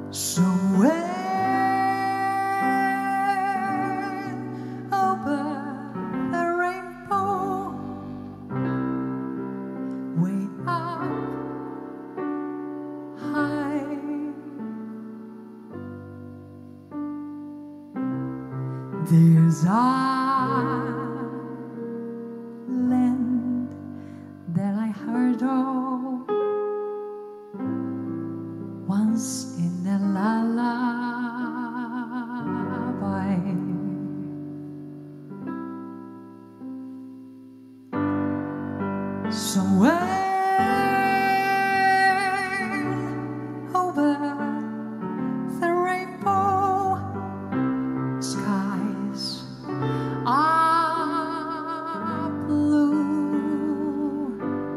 Somewhere over the rainbow, way up high, there's a land that I heard of once in a lullaby. Somewhere over the rainbow, skies are blue,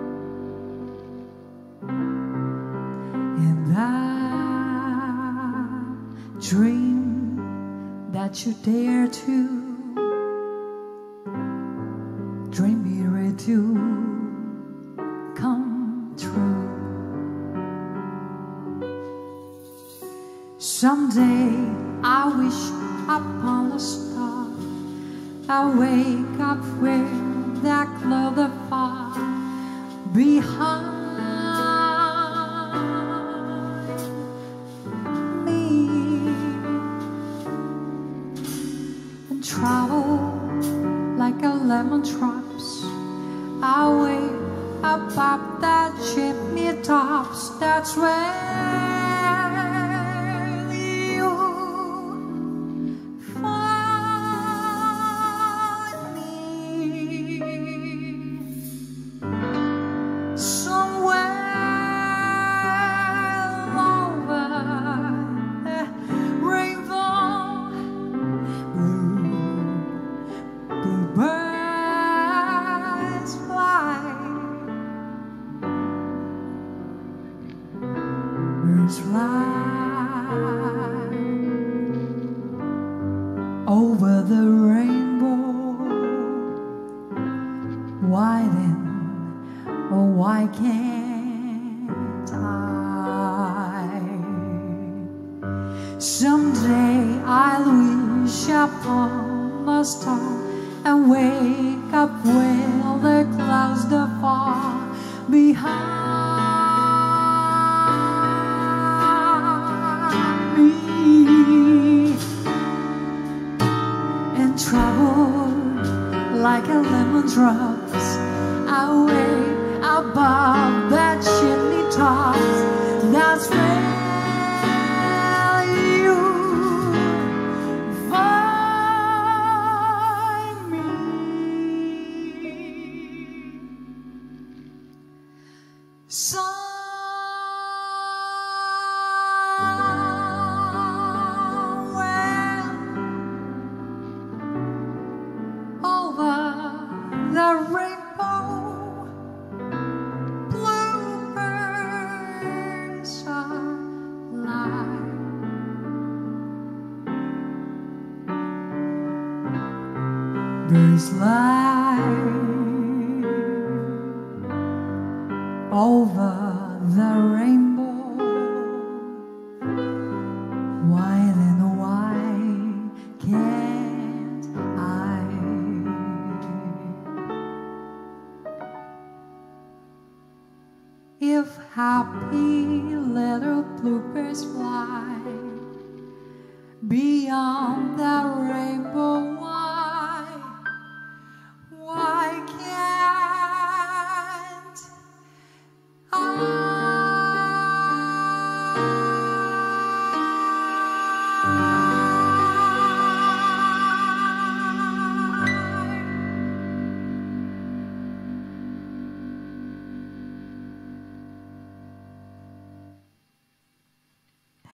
and that dream that you dare to dream here to come true. Someday I wish upon a star, I wake up with that cloud far behind me, and travel like a lemon drops away above the chimney tops. That's where you find me. Somewhere over the rainbow, bluebirds fly, birds fly over the rainbow. Why then, oh why can't I? Someday I'll wish upon a star and wake up where the clouds are far behind me, and travel like a lemon drops away above that chimney tops. That's where you find me. Somewhere over the rainbow, bluebirds fly, birds fly over the rainbow. Why then, why can't I? If happy little bluebirds fly beyond the rainbow,